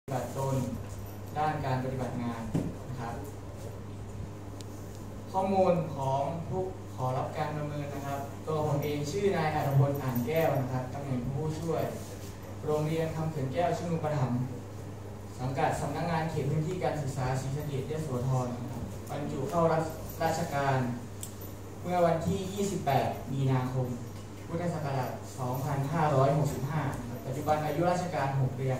ปฏิบัติตนด้านการปฏิบัติงานนะครับข้อมูลของผู้ขอรับการประเมินนะครับตัวผมเองชื่อนายอัธพล อ่านแก้วนะครับตำแหน่งผู้ช่วยโรงเรียนคำเขื่อนแก้วชุนุปถัมภ์สังกัดสำนักงานเขตพื้นที่การศึกษาศรีสะเกษ ยโสธรบรรจุเข้ารับราชการเมื่อวันที่ 28 มีนาคม พุทธศักราช 2565 ปัจจุบันอายุราชการ 6 เดือน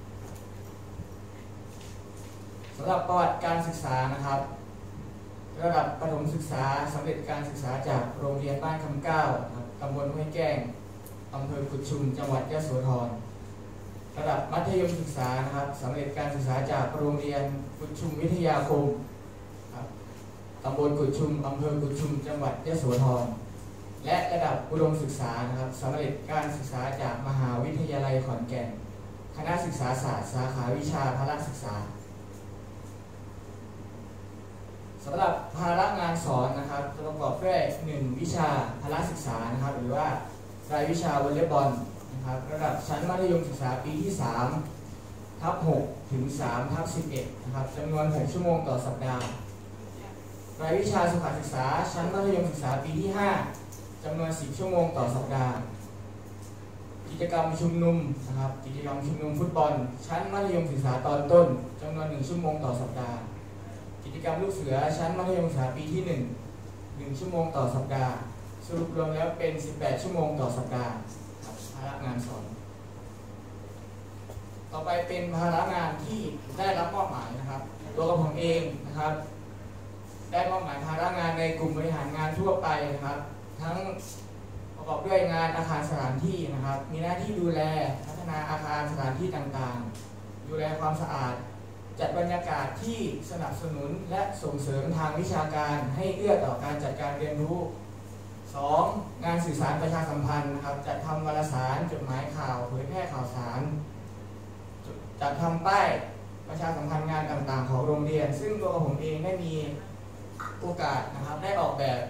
สำหรับประวัติการศึกษานะครับระดับประถมศึกษาสำเร็จการศึกษาจากโรงเรียนบ้านคำเก้าตำบลห้วยแก้งอำเภอกุดชุมจังหวัดยโสธรระดับมัธยมศึกษานะครับสำเร็จการศึกษาจากโรงเรียนกุดชุมวิทยาคมตำบลกุดชุมอำเภอกุดชุมจังหวัดยโสธรและระดับอุดมศึกษานะครับสำเร็จการศึกษาจากมหาวิทยาลัยขอนแก่นคณะศึกษาศาสตร์สาขาวิชาพละศึกษาสำหรับภาระงานสอนนะครับจะประกอบด้วย1วิชาพละศึกษานะครับหรือว่ารายวิชาวอลเลย์บอลนะครับระดับชั้นมัธยมศึกษาปีที่3/6 ถึง3/11นะครับจำนวน6ชั่วโมงต่อสัปดาห์รายวิชาสุขศึกษาชั้นมัธยมศึกษาปีที่5จำนวน10ชั่วโมงต่อสัปดาห์กิจกรรมชุมนุมนะครับกิจกรรมชุมนุมฟุตบอลชั้นมัธยมศึกษาตอนต้นจำนวน1ชั่วโมงต่อสัปดาห์กิจกรรมลูกเสือชั้นมัธยมศึกษาปีที่1ชั่วโมงต่อสัปดาห์สรุปรวมแล้วเป็น18ชั่วโมงต่อสัปดาห์ภาระงานสอนต่อไปเป็นภาระงานที่ได้รับมอบหมายนะครับตัวผมเองนะครับได้มอบหมายภาระงานในกลุ่มบริหารงานทั่วไปนะครับทั้งประกอบด้วยงานอาคารสถานที่นะครับมีหน้าที่ดูแลพัฒนาอาคารสถานที่ต่างๆดูแลความสะอาดจัดบรรยากาศที่สนับสนุนและส่งเสริมทางวิชาการให้เอื้อต่อการจัดการเรียนรู้ 2. งานสื่อสารประชาสัมพันธ์นะครับจัดทำวารสารจดหมายข่าวเผยแพร่ข่าวสารจัดทำป้ายประชาสัมพันธ์งานต่างๆของโรงเรียนซึ่งตัวผมเองได้มีโอกาสนะครับได้ออกแบบ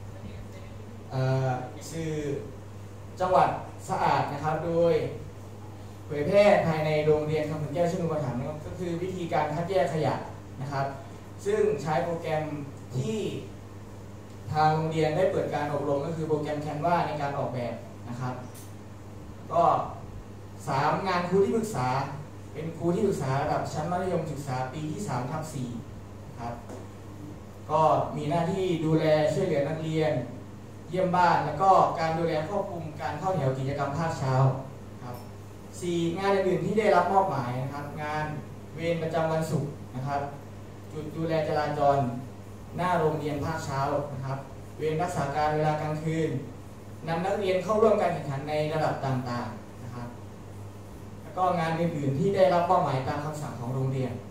สื่อจังหวัดสะอาดนะครับโดยเผยแพร่ภายในโรงเรียนคำเขื่อนแก้วชุนุปถัมภ์ก็คือวิธีการคัดแยกขยะนะครับซึ่งใช้โปรแกรมที่ทางโรงเรียนได้เปิดการอบรมก็คือโปรแกรม Canva ในการออกแบบนะครับก็3งานครูที่ปรึกษาเป็นครูที่ปรึกษาระดับชั้นมัธยมศึกษาปีที่3/4ครับก็มีหน้าที่ดูแลช่วยเหลือนักเรียนเยี่ยมบ้านแล้วก็การดูแลควบคุมการเข้าแถวกิจกรรมภาคเช้าครับ4งานอื่นๆที่ได้รับมอบหมายนะครับงานเวรประจำวันศุกร์นะครับจุดดูแลจราจรหน้าโรงเรียนภาคเช้านะครับเวรรักษาการเวลากลางคืนนำนักเรียนเข้าร่วมการแข่งขันในระดับต่างๆนะครับแล้วก็งานอื่นๆที่ได้รับมอบหมายตามคำสั่งของโรงเรียน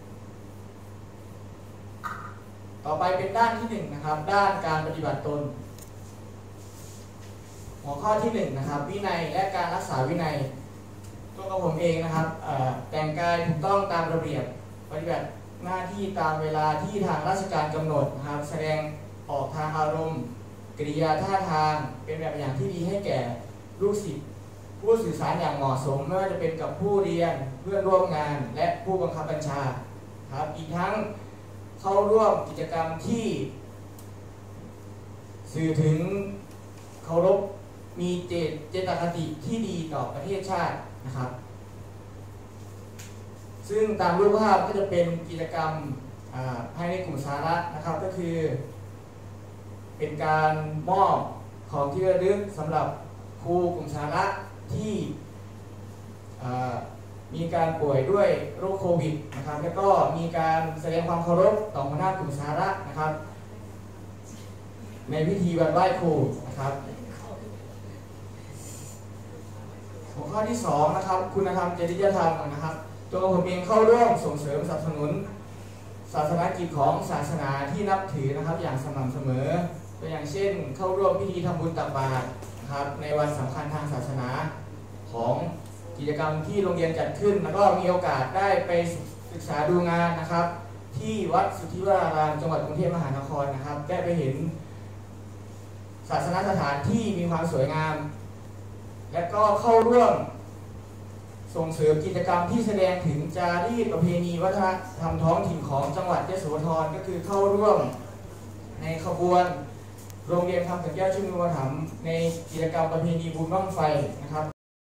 ต่อไปเป็นด้านที่1นะครับด้านการปฏิบัติตนหัวข้อที่1นะครับวินัยและการรักษาวินัยตัวของผมเองนะครับแต่งกายถูกต้องตามระเบียบปฏิบัติหน้าที่ตามเวลาที่ทางราชการกำหนดนะครับแสดงออกทางอารมณ์กริยาท่าทางเป็นแบบอย่างที่ดีให้แก่ลูกศิษย์ผู้สื่อสารอย่างเหมาะสมไม่ว่าจะเป็นกับผู้เรียนเพื่อนร่วมงานและผู้บังคับบัญชาครับอีกทั้งเข้าร่วมกิจกรรมที่สื่อถึงเคารพมีเจตคติที่ดีต่อประเทศชาตินะครับซึ่งตามรูปภาพก็จะเป็นกิจกรรมภายในกลุ่มสาระนะครับก็คือเป็นการมอบของที่ระลึกสำหรับครูกลุ่มสาระที่มีการป่วยด้วยโรคโควิดนะครับแล้วก็มีการแสดงความเคารพต่อหัวหน้ากลุ่มสาระนะครับในพิธีวันไหว้ครูนะครับหัวข้อที่2นะครับคุณธรรมจริยธรรมนะครับตัวผมเองเข้าร่วมส่งเสริมสนับสนุนศาสนกิจของศาสนาที่นับถือนะครับอย่างสม่ำเสมอตัวอย่างเช่นเข้าร่วมพิธีทำบุญตักบาตรนะครับในวันสำคัญทางศาสนาของกิจกรรมที่โรงเรียนจัดขึ้นแล้วก็มีโอกาสได้ไปศึกษาดูงานนะครับที่วัดสุทธิวรารามจังหวัดกรุงเทพมหานครนะครับได้ไปเห็นศาสนสถานที่มีความสวยงามและก็เข้าร่วมส่งเสริมกิจกรรมที่แสดงถึงจารีตประเพณีวัฒนธรรมท้องถิ่นของจังหวัดยโสธรก็คือเข้าร่วมในขบวนโรงเรียนคำสัญญาชุมนุมธรรมในกิจกรรมประเพณีบุญบั้งไฟนะครับ